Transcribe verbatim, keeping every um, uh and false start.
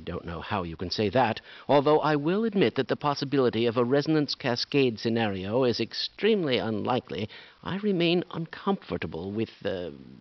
don't know how you can say that, although I will admit that the possibility of a resonance cascade scenario is extremely unlikely. I remain uncomfortable with the